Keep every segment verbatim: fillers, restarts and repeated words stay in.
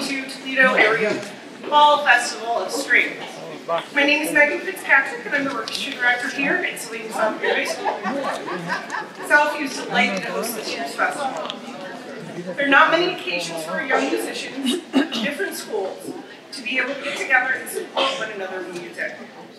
twenty-two Toledo Area Fall Festival of Strings. My name is Megan Fitzpatrick, and I'm the orchestra director here at Sylvania Northview High School. Southview is delighted to host this year's festival. There are not many occasions for young musicians from different schools to be able to get together and support one another in music.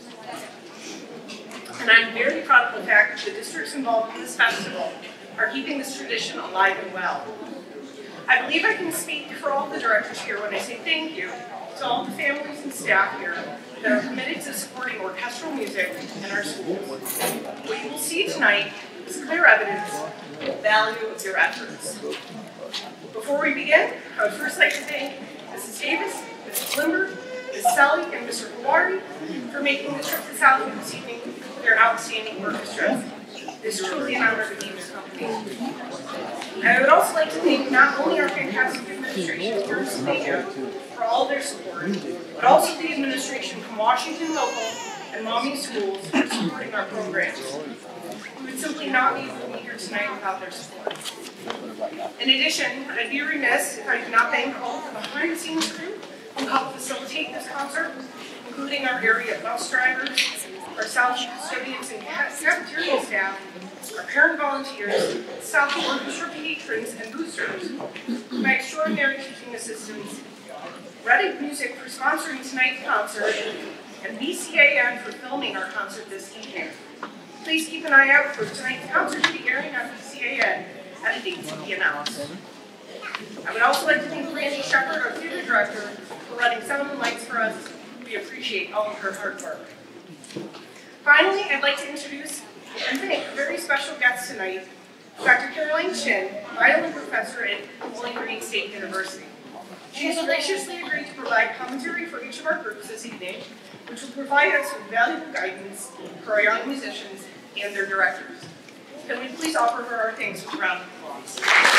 And I'm very proud of the fact that the districts involved in this festival are keeping this tradition alive and well. I believe I can speak for all the directors here when I say thank you to all the families and staff here that are committed to supporting orchestral music in our schools. What you will see tonight is clear evidence of the value of your efforts. Before we begin, I would first like to thank Missus Davis, Missus Limber, Miz Selly, and Mister Kawari for making the trip to Southview this evening with their outstanding orchestra. It is truly an honor to be in your company. I would also like to thank not only our fantastic administration here in Sylvania for all their support, but also the administration from Washington Local and Maumee schools for supporting our programs. We would simply not be able to be here tonight without their support. In addition, I'd be remiss if I did not thank all of the behind-the-scenes crew who helped facilitate this concert, including our area bus drivers, our Southview custodians and cafeteria staff, our parent volunteers, Southview orchestra patrons and boosters, my extraordinary teaching assistants, Reddit Music for sponsoring tonight's concert, and B C A N for filming our concert this evening. Please keep an eye out for tonight's concert to be airing on B C A N at a date to be announced. I would also like to thank Randy Shepard, our theater director, for running sound and lights for us. We appreciate all of her hard work. Finally, I'd like to introduce and thank a very special guest tonight, Doctor Caroline Chin, violin professor at Bowling Green State University. She has graciously agreed to provide commentary for each of our groups this evening, which will provide us with valuable guidance for our young musicians and their directors. Can we please offer her our thanks with a round of applause?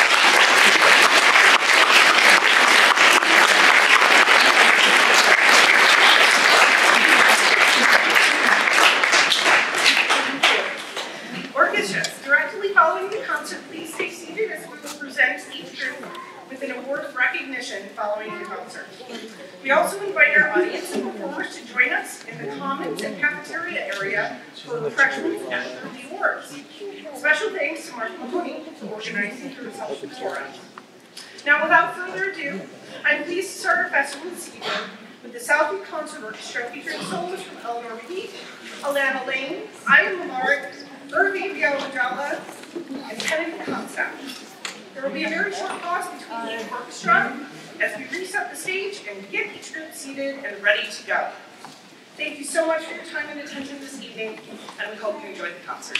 Orchestras, directly following the concert, please stay seated as we will present each group with an award of recognition following the concert. We also invite our audience and performers to join us in the commons and cafeteria area for refreshments after the awards. Special thanks to Mark Mahoney for organizing the reception for us. Now, without further ado, I'm pleased to start our festival this evening with the Southview Concert Orchestra featuring solos from Eleanor McGee, Alana Lane, Ian Lamar, Irvi Bialajala, and Kennedy Concept. There will be a very short pause between each orchestra as we reset the stage and get each group seated and ready to go. Thank you so much for your time and attention this evening, and we hope you enjoyed the concert.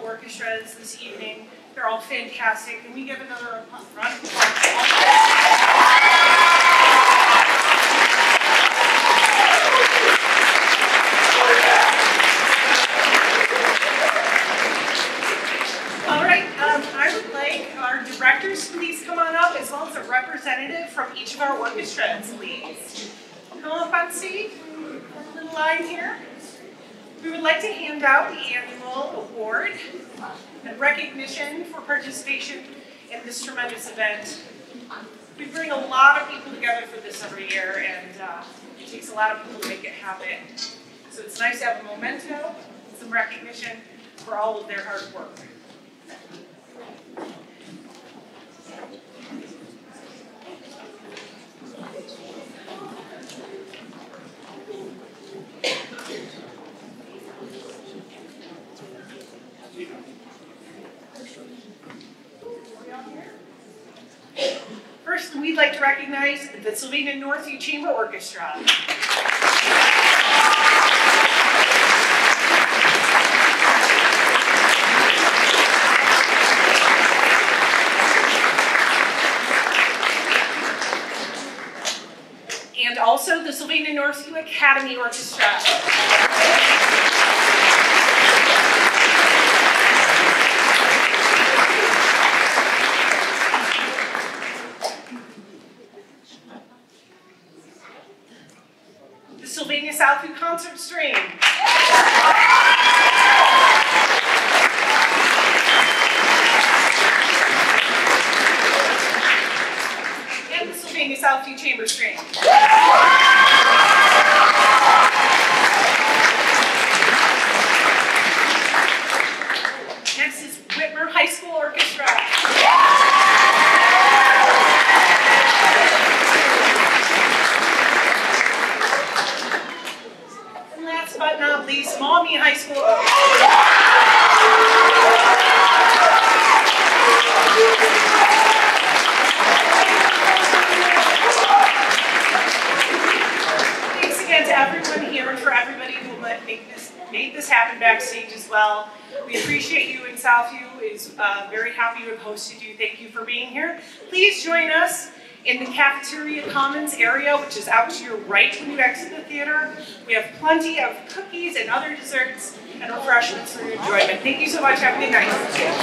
the orchestras this evening. They're all fantastic, and we give another round of applause. All right, um, I would like our directors to please come on up, as well as a representative from each of our orchestras, please. Come up on stage, a little line here. We would like to hand out the annual award and recognition for participation in this tremendous event. We bring a lot of people together for this every year, and uh, it takes a lot of people to make it happen. So it's nice to have a memento and some recognition for all of their hard work. First, we'd like to recognize the Sylvania Northview Chamber Orchestra. And also the Sylvania Northview Academy Orchestra. Sylvania Southview Concert String. And the Sylvania Southview Chamber String. Next is Whitmer High School Orchestra. But not least, Maumee High School. Thanks again to everyone here and for everybody who make this, made this happen backstage as well. We appreciate you, and Southview is uh, very happy to have hosted you. Thank you for being here. Please join us in the cafeteria commons area, which is out to your right when you exit the theater. We have plenty of cookies and other desserts and refreshments for your enjoyment. Thank you so much. Have a good night.